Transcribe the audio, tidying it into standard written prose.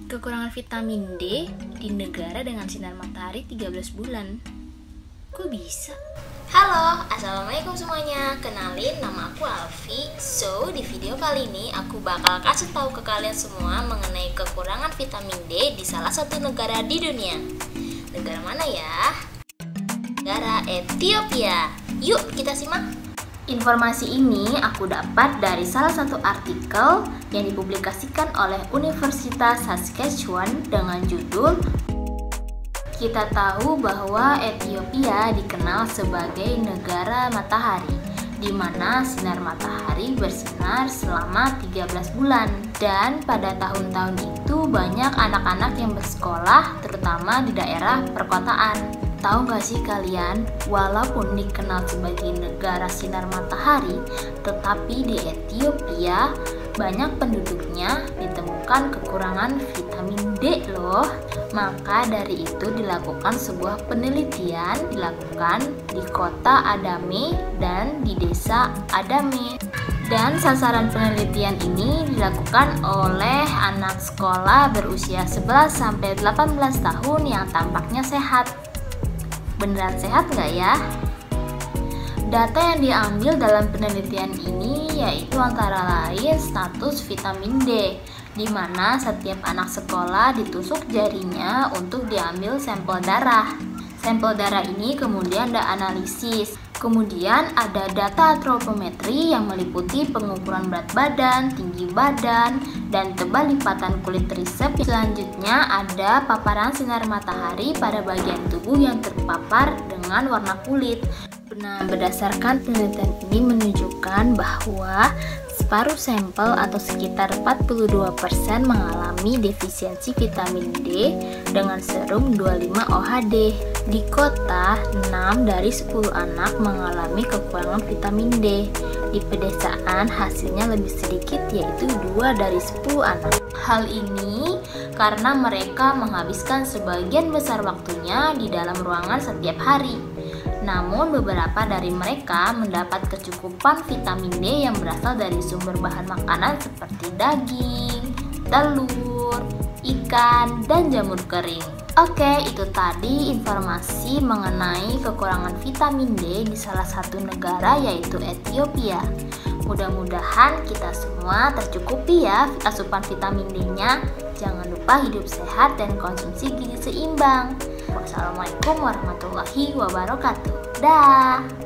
Kekurangan vitamin D di negara dengan sinar matahari 13 bulan. Kok bisa? Halo, assalamualaikum semuanya. Kenalin, nama aku Alfi. So, di video kali ini aku bakal kasih tahu ke kalian semua mengenai kekurangan vitamin D di salah satu negara di dunia. Negara mana ya? Negara Ethiopia. Yuk kita simak. Informasi ini aku dapat dari salah satu artikel yang dipublikasikan oleh Universitas Saskatchewan dengan judul "Kita tahu bahwa Ethiopia dikenal sebagai negara matahari, di mana sinar matahari bersinar selama 13 bulan. Dan pada tahun-tahun itu banyak anak-anak yang bersekolah, terutama di daerah perkotaan. Tahu gak sih kalian, walaupun dikenal sebagai negara sinar matahari, tetapi di Ethiopia banyak penduduknya ditemukan kekurangan vitamin D loh. Maka dari itu dilakukan sebuah penelitian dilakukan di kota Adame dan di desa Adame. Dan sasaran penelitian ini dilakukan oleh anak sekolah berusia 11-18 tahun yang tampaknya sehat. Beneran sehat nggak ya? Data yang diambil dalam penelitian ini yaitu antara lain status vitamin D, di mana setiap anak sekolah ditusuk jarinya untuk diambil sampel darah. Sampel darah ini kemudian dianalisis. Kemudian ada data antropometri yang meliputi pengukuran berat badan, tinggi badan, dan tebal lipatan kulit trisep. Selanjutnya ada paparan sinar matahari pada bagian tubuh yang terpapar dengan warna kulit. Nah, berdasarkan penelitian ini menunjukkan bahwa separuh sampel atau sekitar 42% mengalami defisiensi vitamin D dengan serum 25 OHD. Di kota, 6 dari 10 anak mengalami kekurangan vitamin D. Di pedesaan hasilnya lebih sedikit, yaitu 2 dari 10 anak. Hal ini karena mereka menghabiskan sebagian besar waktunya di dalam ruangan setiap hari. Namun beberapa dari mereka mendapat kecukupan vitamin D yang berasal dari sumber bahan makanan seperti daging, telur, ikan, dan jamur kering. Oke, itu tadi informasi mengenai kekurangan vitamin D di salah satu negara yaitu Ethiopia. Mudah-mudahan kita semua tercukupi ya asupan vitamin D-nya. Jangan lupa hidup sehat dan konsumsi gizi seimbang. Wassalamualaikum warahmatullahi wabarakatuh. Dah.